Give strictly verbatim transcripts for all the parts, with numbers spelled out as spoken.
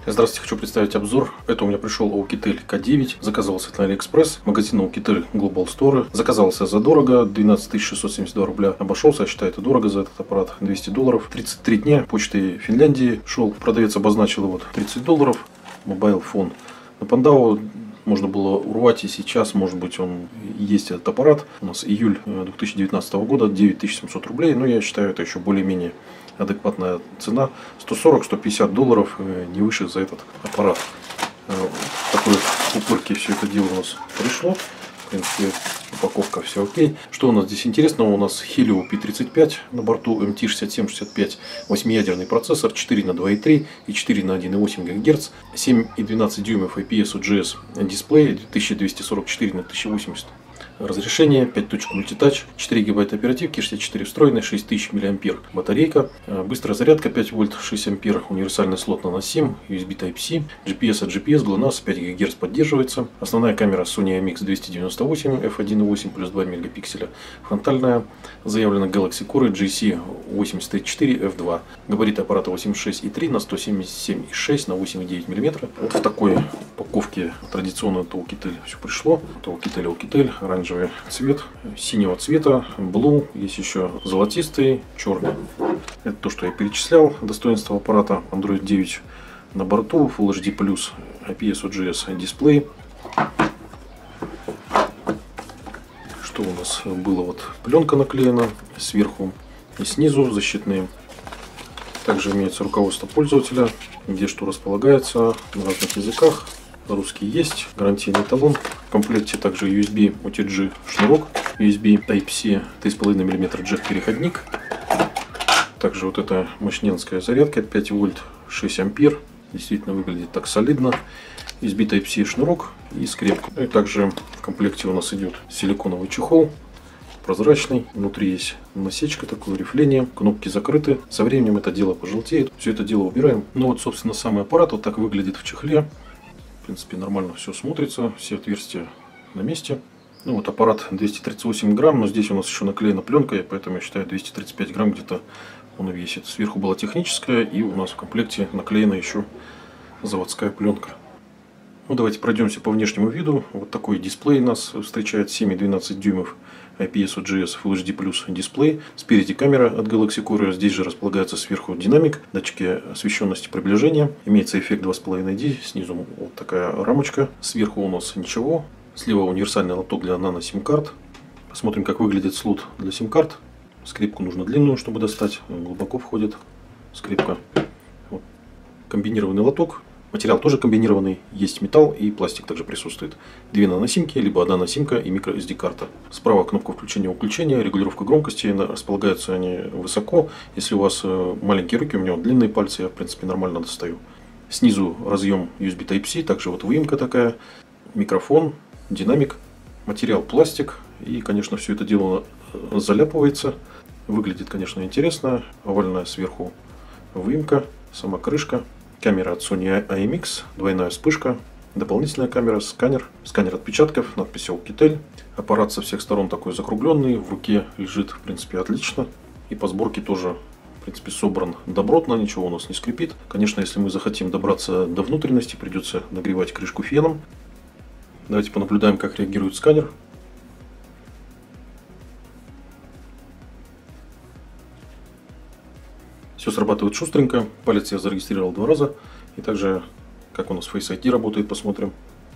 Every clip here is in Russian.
Здравствуйте, хочу представить обзор. Это у меня пришел Oukitel К девять. Заказывался на AliExpress. Магазин Oukitel Global Store. Заказывался задорого. двенадцать тысяч шестьсот семьдесят два рубля обошелся. Я считаю, это дорого за этот аппарат. двести долларов. тридцать три дня. Почтой Финляндии шел. Продавец обозначил его тридцать долларов. Mobile phone. На Пандау можно было урвать, и сейчас, может быть, он есть этот аппарат. У нас июль две тысячи девятнадцатого года, девять тысяч семьсот рублей. Но я считаю, это еще более-менее адекватная цена. сто сорок — сто пятьдесят долларов, не выше за этот аппарат. В такой упорке все это дело у нас пришло. В принципе, упаковка все окей. Что у нас здесь интересного? У нас Helio P тридцать пять на борту, эм ти шестьдесят семь шестьдесят пять, восьмиядерный процессор, четыре на два и три и четыре на один и восемь гигагерц, семь и двенадцать дюймов ай пи эс о джи эс дисплей, тысяча двести сорок четыре на тысяча восемьдесят. Разрешение, пять точек мультитач, четыре гигабайта оперативки, шестьдесят четыре встроенной, шесть тысяч миллиампер батарейка, быстрая зарядка пять вольт, шесть ампер, универсальный слот на сим, ю эс би Type-C, джи пи эс от джи пи эс, GLONASS, пять гигагерц поддерживается, основная камера Sony ай эм икс двести девяносто восемь эф один и восемь плюс два мегапикселя, фронтальная заявлена Galaxy Core джи си восемьдесят тридцать четыре эф два, габарит аппарата восемьдесят шесть и три на сто семьдесят семь и шесть на восемь и девять миллиметра. Вот в такой упаковке традиционно от Oukitel все пришло. Это Oukitel, Oukitel, оранжевый цвет, синего цвета, blue, есть еще золотистый, черный. Это то, что я перечислял. Достоинство аппарата: Android девять на борту, Full эйч ди плюс, ай пи эс о джи эс дисплей. Что у нас было? Вот пленка наклеена сверху и снизу защитные. Также имеется руководство пользователя, где что располагается на разных языках. Русский есть, гарантийный талон. В комплекте также ю эс би о ти джи шнурок, ю эс би Type-C три и пять миллиметра джек переходник. Также вот эта мощненская зарядка пять вольт, шесть ампер. Действительно выглядит так солидно. ю эс би Type-C шнурок и скрепка. И также в комплекте у нас идет силиконовый чехол, прозрачный. Внутри есть насечка, такое рифление. Кнопки закрыты. Со временем это дело пожелтеет. Все это дело убираем. Ну вот, собственно, самый аппарат вот так выглядит в чехле. В принципе, нормально все смотрится, все отверстия на месте. Ну вот аппарат двести тридцать восемь грамм, но здесь у нас еще наклеена пленка, и поэтому я считаю, двести тридцать пять грамм где-то он весит. Сверху была техническая, и у нас в комплекте наклеена еще заводская пленка. Ну, давайте пройдемся по внешнему виду. Вот такой дисплей нас встречает, семь и двенадцать дюймов ай пи эс о джи эс Full эйч ди плюс дисплей. Спереди камера от Galaxy Core. Здесь же располагается сверху динамик, датчики освещенности приближения. Имеется эффект два и пять ди. Снизу вот такая рамочка. Сверху у нас ничего. Слева универсальный лоток для нано-сим-карт. Посмотрим, как выглядит слот для сим-карт. Скрепку нужно длинную, чтобы достать. Глубоко входит скрепка. Вот. Комбинированный лоток. Материал тоже комбинированный, есть металл и пластик также присутствует. Две наносимки, либо одна носимка и микро эс ди карта. Справа кнопка включения-выключения, регулировка громкости, располагаются они высоко. Если у вас маленькие руки, у меня вот длинные пальцы, я в принципе нормально достаю. Снизу разъем ю эс би Type-C, также вот выемка такая, микрофон, динамик, материал пластик. И, конечно, все это дело заляпывается. Выглядит, конечно, интересно. Овальная сверху выемка, сама крышка. Камера от Sony ай эм икс, двойная вспышка, дополнительная камера, сканер, сканер отпечатков, надпись Oukitel. Аппарат со всех сторон такой закругленный, в руке лежит, в принципе, отлично. И по сборке тоже, в принципе, собран добротно, ничего у нас не скрипит. Конечно, если мы захотим добраться до внутренности, придется нагревать крышку феном. Давайте понаблюдаем, как реагирует сканер. Все срабатывает шустренько. Палец я зарегистрировал два раза. И также, как у нас Face ай ди работает, посмотрим.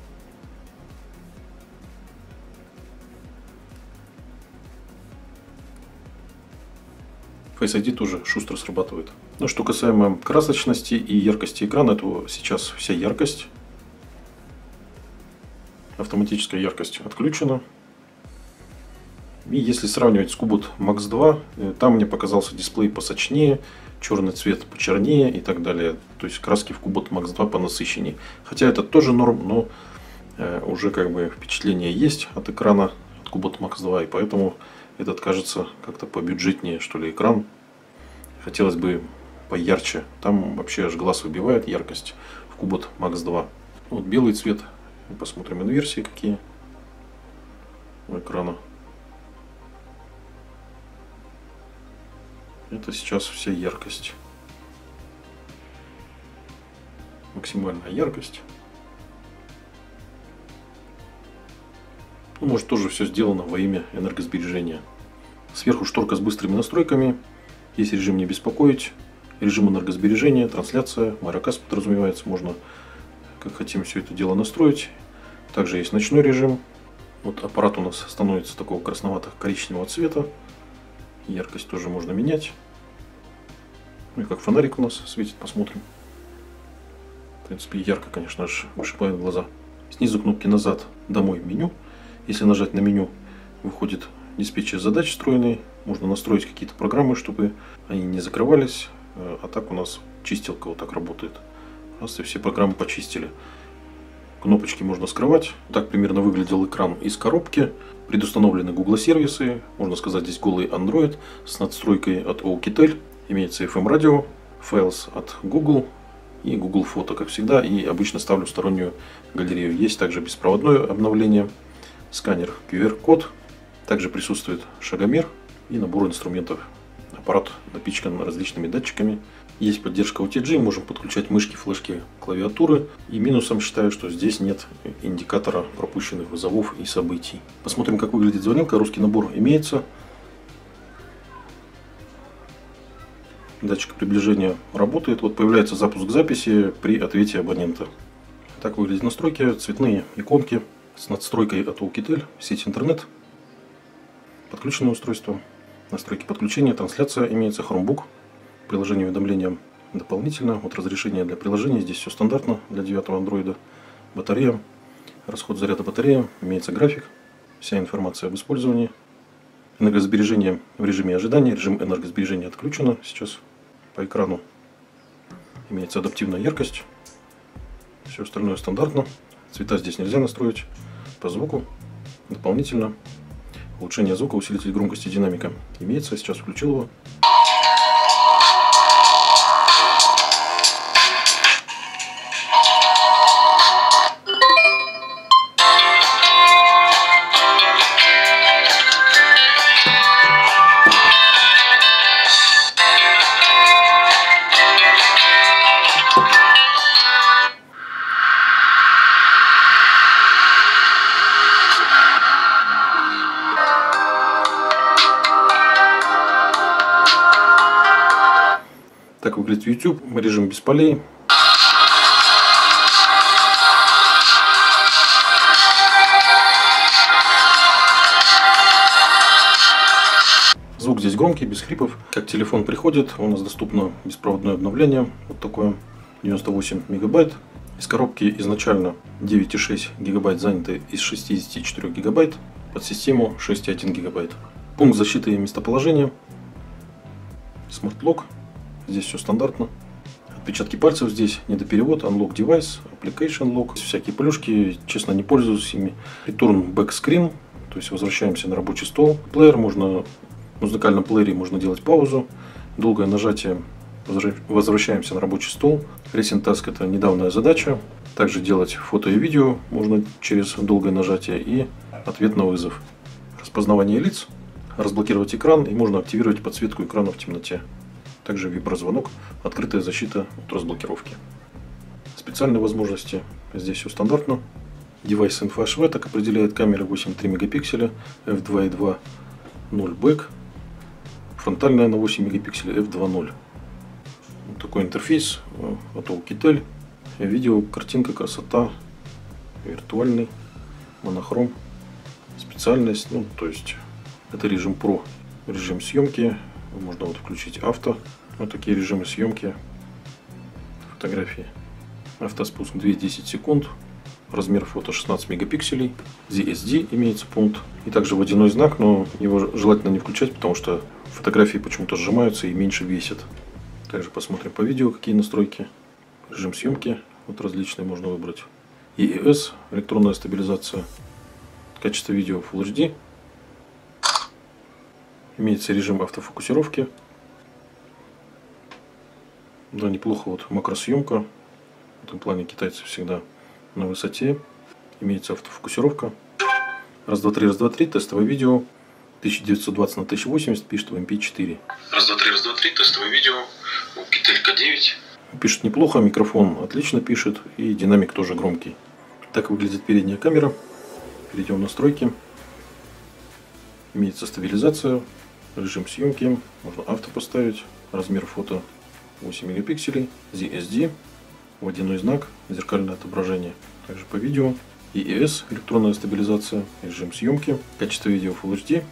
Face ай ди тоже шустро срабатывает. Ну, что касаемо красочности и яркости экрана, то сейчас вся яркость. Автоматическая яркость отключена. И если сравнивать с Kubot Макс два, там мне показался дисплей посочнее, черный цвет почернее и так далее. То есть краски в Kubot Макс два понасыщеннее. Хотя это тоже норм, но уже как бы впечатление есть от экрана от Kubot Макс два. И поэтому этот кажется как-то побюджетнее, что ли, экран. Хотелось бы поярче. Там вообще аж глаз выбивает яркость в Kubot Макс два. Вот белый цвет. Посмотрим инверсии какие у экрана. Это сейчас вся яркость. максимальная яркость. Ну, может, тоже все сделано во имя энергосбережения. Сверху шторка с быстрыми настройками. Есть режим «Не беспокоить», режим энергосбережения, трансляция, Моракас подразумевается. Можно, как хотим, все это дело настроить. Также есть ночной режим. Вот аппарат у нас становится такого красновато-коричневого цвета. Яркость тоже можно менять. Ну и как фонарик у нас светит, посмотрим. В принципе, ярко, конечно, аж вышибает глаза. Снизу кнопки «Назад», «Домой», «Меню». Если нажать на меню, выходит диспетчер задач встроенный. Можно настроить какие-то программы, чтобы они не закрывались. А так у нас чистилка вот так работает. Раз и все программы почистили. Кнопочки можно скрывать. Так примерно выглядел экран из коробки. Предустановлены Google сервисы. Можно сказать, здесь голый Android с надстройкой от Oukitel. Имеется эф эм радио, Files от Google и Google Фото, как всегда. И обычно ставлю стороннюю галерею. Есть также беспроводное обновление. Сканер ку ар код, также присутствует шагомер и набор инструментов. Аппарат напичкан различными датчиками. Есть поддержка о ти джи, можем подключать мышки, флешки, клавиатуры. И минусом считаю, что здесь нет индикатора пропущенных вызовов и событий. Посмотрим, как выглядит звонилка. Русский набор имеется. Датчик приближения работает. Вот появляется запуск записи при ответе абонента. Так выглядят настройки, цветные иконки. С надстройкой от Oukitel, сеть интернет, подключенное устройство, настройки подключения, трансляция имеется, Chromebook, приложение уведомления дополнительно, вот разрешение для приложения, здесь все стандартно для девятого андроида, батарея, расход заряда батареи, имеется график, вся информация об использовании, энергосбережение в режиме ожидания, режим энергосбережения отключено сейчас по экрану, имеется адаптивная яркость, все остальное стандартно. Цвета здесь нельзя настроить. По звуку дополнительно улучшение звука, усилитель громкости, динамика имеется. Сейчас включил его. Так выглядит YouTube, режим без полей. Звук здесь громкий, без хрипов. Как телефон приходит, у нас доступно беспроводное обновление. Вот такое, девяносто восемь мегабайт. Из коробки изначально девять и шесть гигабайт заняты из шестидесяти четырёх гигабайт. Под систему шесть и один гигабайт. Пункт защиты местоположения. Смарт-лок. Здесь все стандартно. Отпечатки пальцев здесь, недоперевод, Unlock Device, Application Lock. Всякие плюшки, честно, не пользуюсь ими. Return Back Screen, то есть возвращаемся на рабочий стол. Плеер, можно, в музыкальном плеере можно делать паузу. Долгое нажатие, возвращаемся на рабочий стол. Recent Task — это недавняя задача. Также делать фото и видео можно через долгое нажатие и ответ на вызов. Распознавание лиц, разблокировать экран и можно активировать подсветку экрана в темноте. Также виброзвонок, открытая защита от разблокировки. Специальные возможности. Здесь все стандартно. Девайс Info эйч ви так определяет камеры восемь и три мегапикселя, эф два и два ноль бэк. Фронтальная на восемь мегапикселей, эф два ноль. Вот такой интерфейс от Oukitel. Видео, картинка, красота, виртуальный, монохром. Специальность, ну то есть это режим Pro, режим съемки. Можно вот включить авто. Вот такие режимы съемки фотографии. Автоспуск две-десять секунд. Размер фото шестнадцать мегапикселей. ди эс ди имеется пункт. И также водяной знак, но его желательно не включать, потому что фотографии почему-то сжимаются и меньше весят. Также посмотрим по видео, какие настройки. Режим съемки. Вот различные можно выбрать. и и эс, электронная стабилизация. Качество видео Full эйч ди. Имеется режим автофокусировки. Да, неплохо вот макросъемка. В этом плане китайцы всегда на высоте. Имеется автофокусировка. Раз, два, три, раз, два, три. Тестовое видео. тысяча девятьсот двадцать на тысяча восемьдесят. Пишет в эм пи четыре. Раз, два, три, раз, два, три. Тестовое видео. Oukitel ка девять. Пишет неплохо, микрофон отлично пишет и динамик тоже громкий. Так выглядит передняя камера. Перейдем в настройки. Имеется стабилизация, режим съемки, можно авто поставить, размер фото восемь мегапикселей, зет эс ди, водяной знак, зеркальное отображение. Также по видео, и и эс, электронная стабилизация, режим съемки, качество видео Full эйч ди.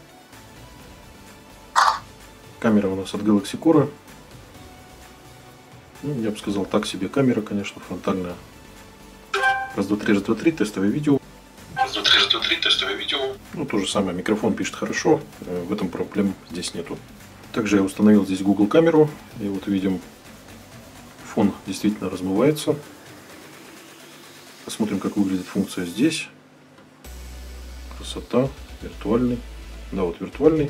Камера у нас от Galaxy Core. Ну, я бы сказал, так себе камера, конечно, фронтальная. Раз, два, три, раз, два, три, тестовое видео. Раз, два, три, раз, два, три, тестовое видео. Ну, то же самое, микрофон пишет хорошо, в этом проблем здесь нету. Также я установил здесь Google камеру, и вот видим, фон действительно размывается. Посмотрим, как выглядит функция здесь. Красота, виртуальный. Да, вот виртуальный.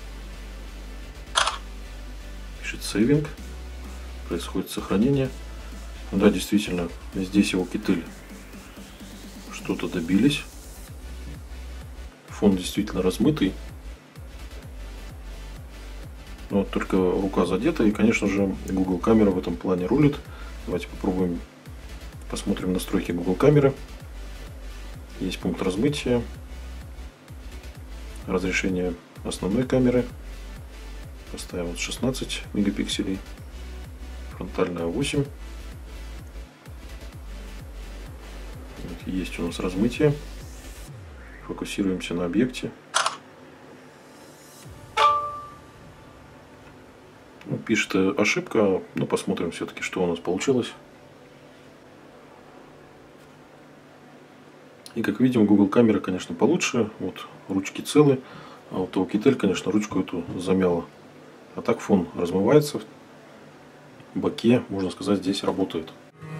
Пишет сейвинг. Происходит сохранение. Да, действительно, здесь его Китель что-то добились. Фон действительно размытый. Но вот только рука задета. И, конечно же, Google камера в этом плане рулит. Давайте попробуем, посмотрим настройки Google камеры. Есть пункт размытия. Разрешение основной камеры. Поставим вот шестнадцать мегапикселей. Фронтальная восемь. Вот есть у нас размытие. Фокусируемся на объекте. Ну, пишет ошибка, но посмотрим все-таки, что у нас получилось. И как видим, Google камера, конечно, получше. Вот ручки целы. А вот у Китель, конечно, ручку эту замяло. А так фон размывается. В боке, можно сказать, здесь работает.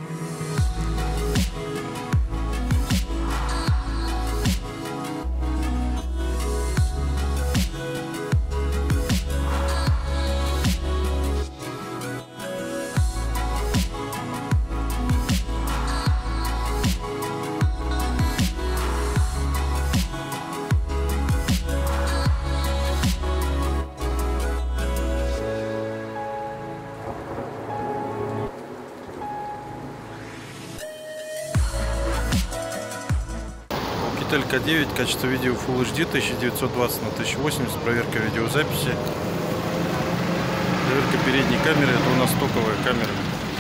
Китель ка девять, качество видео Full эйч ди тысяча девятьсот двадцать на тысяча восемьдесят, проверка видеозаписи. Проверка передней камеры, это у нас стоковая камера.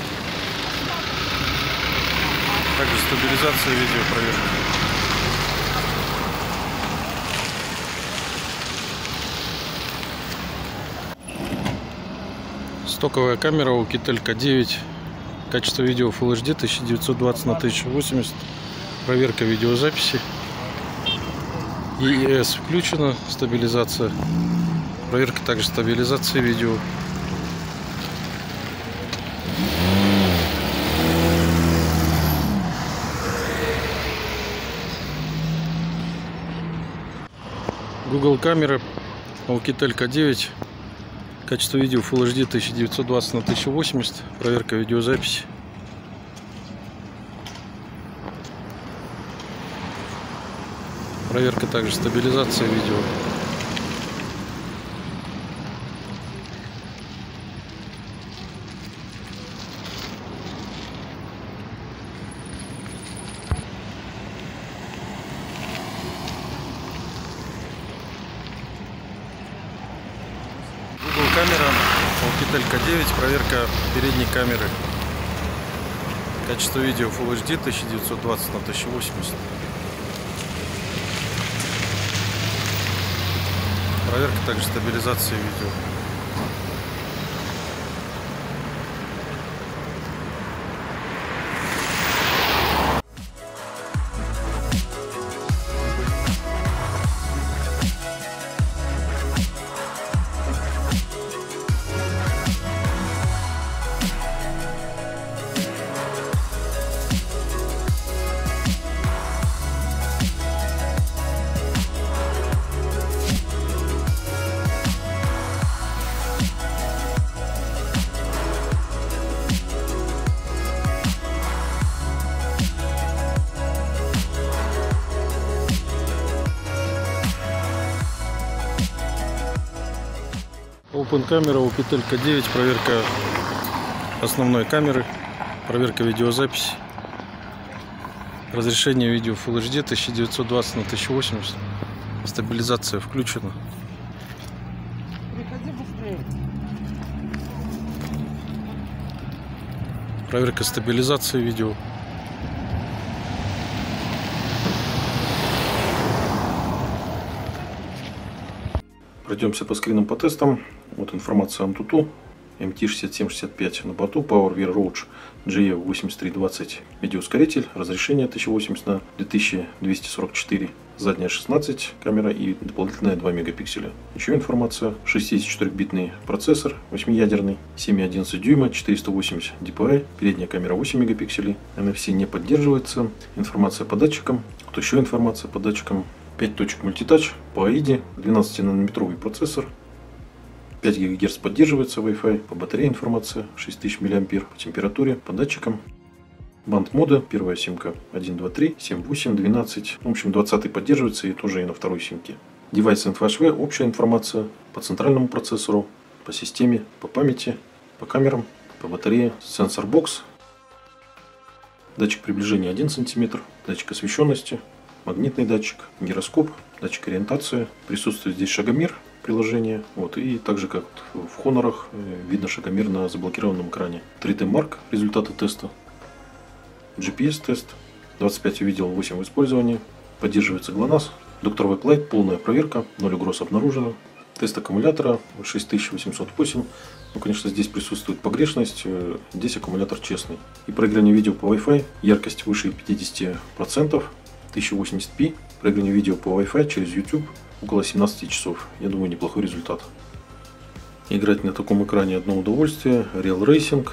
Также стабилизация видео, проверка. Стоковая камера у Китель ка девять, качество видео Full эйч ди тысяча девятьсот двадцать на тысяча восемьдесят, проверка видеозаписи. и и эс включена, стабилизация, проверка также стабилизации видео. Google камера у Китель ка девять, качество видео Full эйч ди тысяча девятьсот двадцать на тысяча восемьдесят, проверка видеозаписи. Проверка также стабилизации видео. Google камера у Китель ка девять, проверка передней камеры. Качество видео Full эйч ди тысяча девятьсот двадцать на тысяча восемьдесят. Проверка также стабилизации видео. Open камера у Китель ка девять, проверка основной камеры, проверка видеозаписи, разрешение видео Full эйч ди тысяча девятьсот двадцать на тысяча восемьдесят, стабилизация включена. Проверка стабилизации видео. Пройдемся по скринам, по тестам. Вот информация о Antutu эм ти шестьдесят семь шестьдесят пять на борту, PowerVR Roach джи и восемьдесят три двадцать видеоускоритель, разрешение тысяча восемьдесят на две тысячи двести сорок четыре, задняя шестнадцать камера и дополнительная два мегапикселя. Еще информация: шестидесятичетырёхбитный процессор, восьмиядерный, семь и одиннадцать дюйма, четыреста восемьдесят ди пи ай, передняя камера восемь мегапикселей, эн эф си не поддерживается. Информация по датчикам. Вот еще информация по датчикам: пять точек мультитач по эй ай ди, двенадцатинанометровый процессор, пять гигагерц поддерживается Wi-Fi, по батарее информация, шесть тысяч миллиампер, по температуре, по датчикам. Банд мода, первая симка один, два, три, семь, восемь, двенадцать, в общем двадцатый поддерживается и тоже и на второй симке. Девайс инфо эйч ви, общая информация по центральному процессору, по системе, по памяти, по камерам, по батарее, сенсор бокс, датчик приближения один сантиметр, датчик освещенности, магнитный датчик, гироскоп, датчик ориентации. Присутствует здесь шагомер приложение. Вот, и также как в Honor видно шагомер на заблокированном экране. три дэ Mark, результаты теста. джи пи эс тест. двадцать пять увидел, восемь в использовании. Поддерживается ГЛОНАСС. доктор Web Lite, полная проверка. ноль угроз обнаружено. Тест аккумулятора шесть тысяч восемьсот восемь. Ну, конечно, здесь присутствует погрешность. Здесь аккумулятор честный. И проигрывание видео по Wi-Fi. Яркость выше пятидесяти процентов. тысяча восемьдесят пи. Проигрывание видео по Wi-Fi через YouTube около семнадцати часов. Я думаю, неплохой результат. Играть на таком экране одно удовольствие. Real Racing.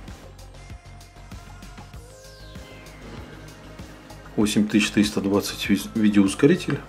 восемь тысяч триста двадцать видеоускоритель.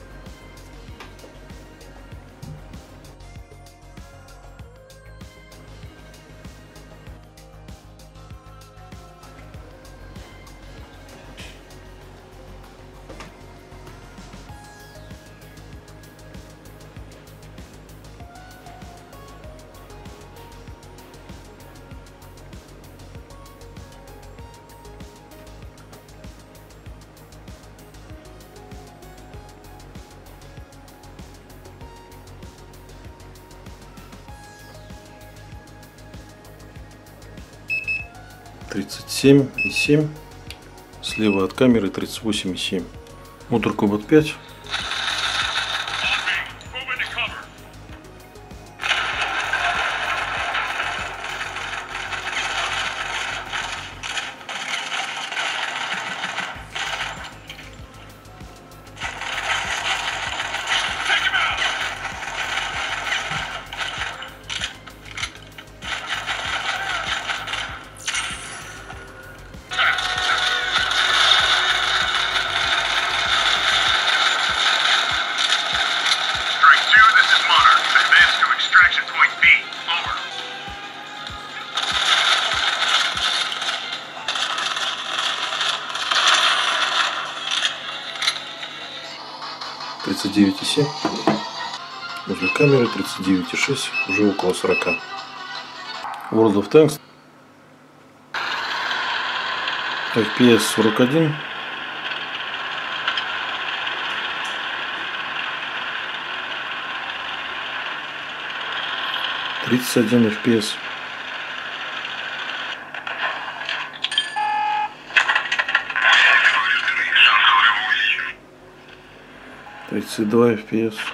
тридцать семь и семь. Слева от камеры тридцать восемь и семь. Мотор Кобот пять. тридцать девять и семь. Возле камеры тридцать девять и шесть, уже около сорока. World of Tanks. эф пи эс сорок один. тридцать один эф пи эс. тридцать два эф пи эс.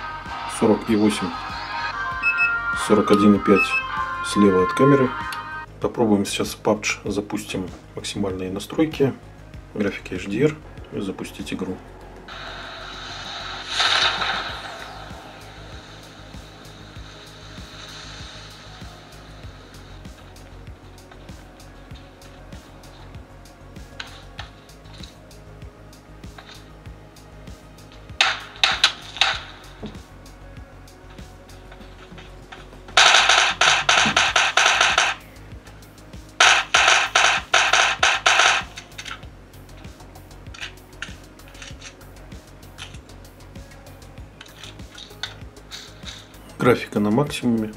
сорок и восемь, сорок один и пять слева от камеры, Попробуем сейчас пабг, запустим максимальные настройки, графики эйч ди ар и запустить игру. Графика на максимуме.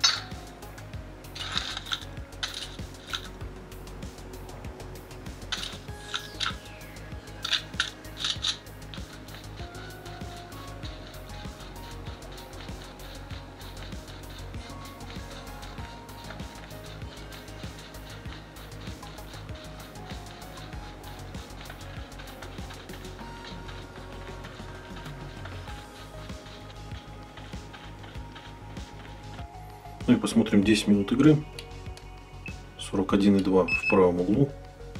Ну и посмотрим десять минут игры. сорок один и два в правом углу.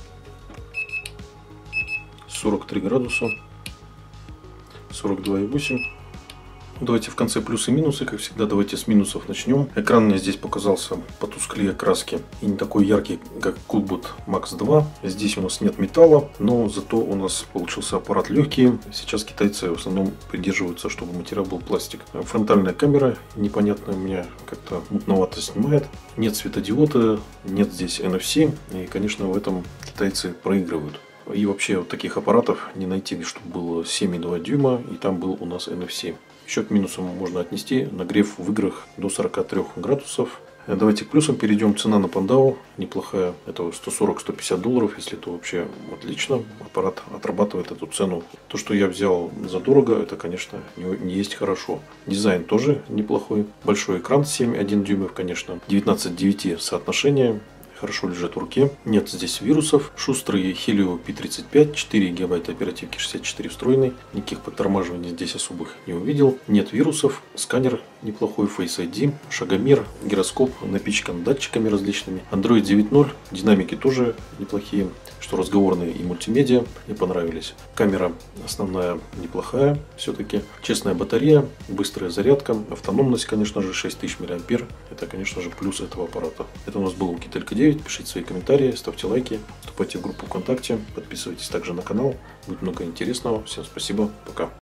сорок три градуса. сорок два и восемь. Давайте в конце плюсы и минусы. Как всегда, давайте с минусов начнем. Экран мне здесь показался потусклее краски и не такой яркий, как Coolboot Max два. Здесь у нас нет металла, но зато у нас получился аппарат легкий. Сейчас китайцы в основном придерживаются, чтобы материал был пластик. Фронтальная камера непонятно, у меня как-то мутновато снимает. Нет светодиода, нет здесь эн эф си. И, конечно, в этом китайцы проигрывают. И вообще вот таких аппаратов не найти, чтобы было семь и два дюйма, и там был у нас эн эф си. Еще к минусам можно отнести нагрев в играх до сорока трёх градусов. Давайте к плюсам перейдем. Цена на Пандау неплохая. Это сто сорок — сто пятьдесят долларов, если то вообще отлично. Аппарат отрабатывает эту цену. То, что я взял задорого, это, конечно, не, не есть хорошо. Дизайн тоже неплохой. Большой экран семь и один дюймов, конечно. девятнадцать к девяти соотношение. Хорошо лежит в руке. Нет здесь вирусов. Шустрый Helio пи тридцать пять, четыре гигабайта оперативки, шестьдесят четыре встроенный. Никаких подтормаживаний здесь особых не увидел. Нет вирусов. Сканер неплохой, Face ай ди, шагомер, гироскоп напичкан датчиками различными. Android девять ноль. Динамики тоже неплохие. Что разговорные и мультимедиа мне понравились. Камера основная неплохая все-таки. Честная батарея, быстрая зарядка, автономность, конечно же, шесть тысяч миллиампер. Это, конечно же, плюс этого аппарата. Это у нас был Кителька девять. Пишите свои комментарии, ставьте лайки, вступайте в группу ВКонтакте, подписывайтесь также на канал. Будет много интересного. Всем спасибо, пока.